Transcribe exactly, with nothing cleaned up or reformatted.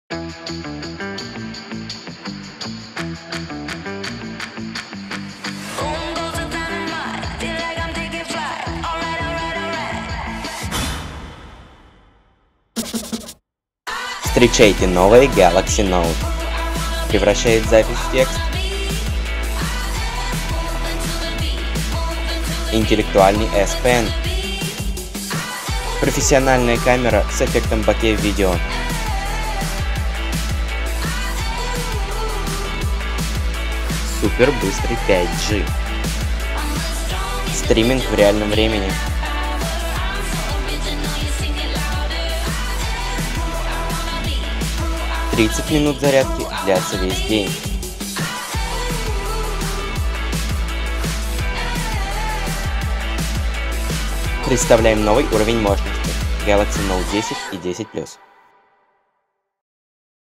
Встречайте новый Galaxy Note. Превращает запись в текст. Интеллектуальный S Pen. Профессиональная камера с эффектом боке в видео. Супер быстрый пять джи. Стриминг в реальном времени. тридцать минут зарядки длятся весь день. Представляем новый уровень мощности Galaxy Note десять и десять плюс.